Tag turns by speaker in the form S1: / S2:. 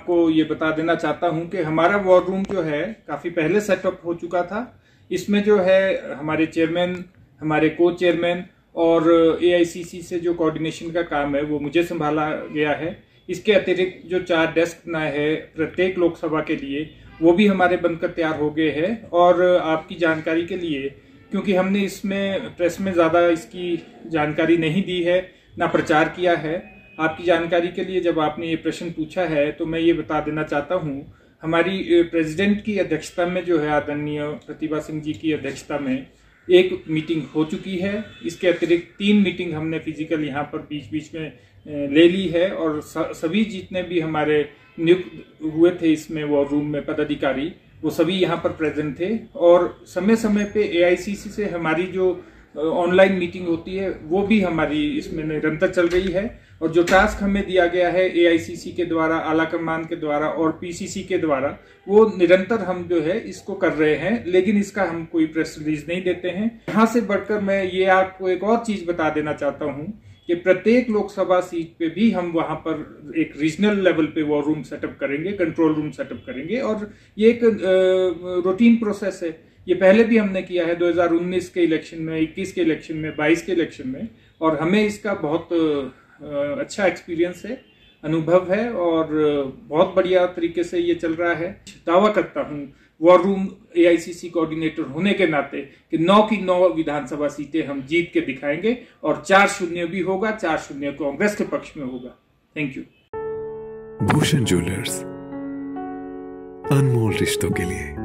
S1: आपको ये बता देना चाहता हूं कि हमारा वॉर रूम जो है काफी पहले सेटअप हो चुका था। इसमें जो है हमारे चेयरमैन, हमारे को चेयरमैन और एआईसीसी से जो कोऑर्डिनेशन का काम है वो मुझे संभाला गया है। इसके अतिरिक्त जो 4 डेस्क बनाए हैं प्रत्येक लोकसभा के लिए वो भी हमारे बनकर तैयार हो गए हैं। और आपकी जानकारी के लिए, क्योंकि हमने इसमें प्रेस में ज्यादा इसकी जानकारी नहीं दी है ना प्रचार किया है, आपकी जानकारी के लिए जब आपने ये प्रश्न पूछा है तो मैं ये बता देना चाहता हूँ, हमारी प्रेसिडेंट की अध्यक्षता में जो है आदरणीय प्रतिभा सिंह जी की अध्यक्षता में एक मीटिंग हो चुकी है। इसके अतिरिक्त 3 मीटिंग हमने फिजिकल यहाँ पर बीच बीच में ले ली है और सभी जितने भी हमारे नियुक्त हुए थे इसमें वॉर रूम में पदाधिकारी वो सभी यहाँ पर प्रेजेंट थे। और समय समय पे एआईसीसी से हमारी जो ऑनलाइन मीटिंग होती है वो भी हमारी इसमें निरंतर चल रही है। और जो टास्क हमें दिया गया है एआईसीसी के द्वारा, आला कमान के द्वारा और पीसीसी के द्वारा, वो निरंतर हम जो है इसको कर रहे हैं, लेकिन इसका हम कोई प्रेस रिलीज नहीं देते हैं। यहाँ से बढ़कर मैं ये आपको एक और चीज बता देना चाहता हूँ कि प्रत्येक लोकसभा सीट पे भी हम वहां पर एक रीजनल लेवल पे वॉर रूम सेटअप करेंगे, कंट्रोल रूम सेटअप करेंगे। और ये एक रूटीन प्रोसेस है। ये पहले भी हमने किया है 2019 के इलेक्शन में, 21 के इलेक्शन में, 22 के इलेक्शन में, और हमें इसका बहुत अच्छा एक्सपीरियंस है, अनुभव है और बहुत बढ़िया तरीके से ये चल रहा है। दावा करता हूँ वॉर रूम एआईसीसी कोऑर्डिनेटर होने के नाते कि 9 की 9 विधानसभा सीटें हम जीत के दिखाएंगे और 4-0 भी होगा, 4-0 कांग्रेस के पक्ष में होगा। Thank you.
S2: भूषण ज्वेलर्स, अनमोल रिश्तों के लिए।